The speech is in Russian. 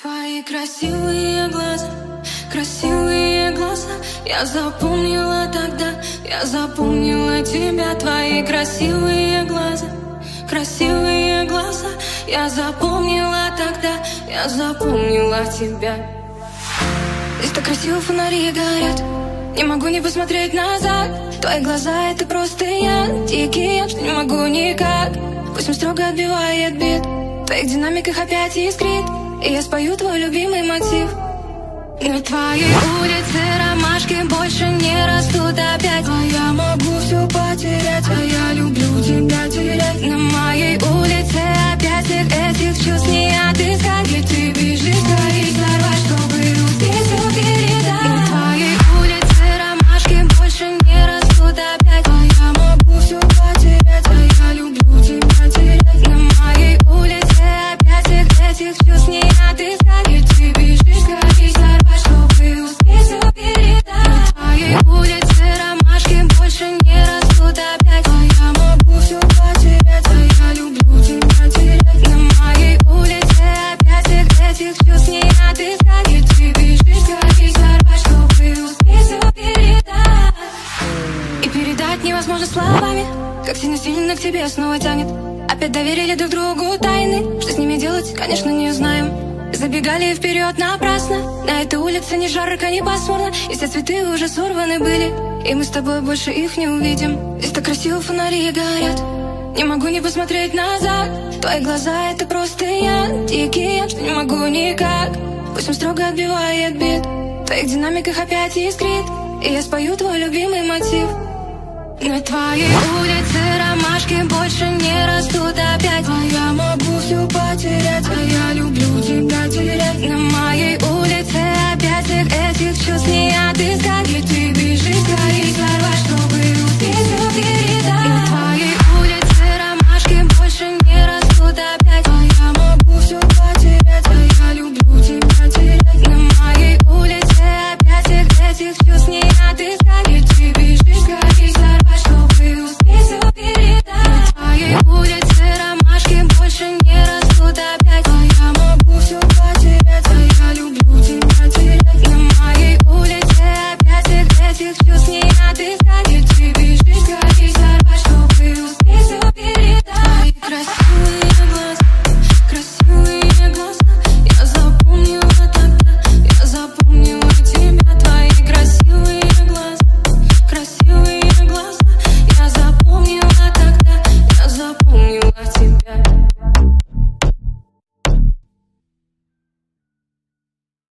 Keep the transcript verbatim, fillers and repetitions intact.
Твои красивые глаза, красивые глаза. Я запомнила тогда, я запомнила тебя. Твои красивые глаза, красивые глаза. Я запомнила тогда, я запомнила тебя. Здесь так красиво фонари горят, не могу не посмотреть назад. Твои глаза — это просто я, дикий я, что не могу никак. Пусть он строго отбивает бит, в твоих динамиках опять искрит, и я спою твой любимый мотив. На твоей улице ромашки больше не растут опять, а я могу все потерять, а я люблю тебя терять. На моей улице опять всех этих чувств не отыскать, ведь ты бежишь скорее сорвать, чтобы успеть все передать. На твоей улице ромашки больше не растут опять, а я могу все потерять, а я люблю тебя терять. На моей улице опять всех этих чувств не отыскать, ведь ты бежишь скорее сорвать, чтобы успеть все передать. На твоей улице ромашки больше не растут опять, а я могу все потерять, а я люблю тебя терять. На моей улице опять всех этих чувств не отыскать, ведь ты бежишь скорее сорвать, чтобы успеть все передать. И передать невозможно словами, как сильно-сильно к тебе снова тянет. Опять доверили друг другу тайны, что с ними делать, конечно, не знаем. Забегали вперед напрасно, на этой улице ни жарко, ни пасмурно, и все цветы уже сорваны были, и мы с тобой больше их не увидим. Здесь так красиво фонари горят, не могу не посмотреть назад. Твои глаза — это просто я, дикий я, что не могу никак. Пусть он строго отбивает бит, в твоих динамиках опять искрит, и я спою твой любимый мотив. На твоей улице ромашки больше не растут опять, а я могу все потерять, а я люблю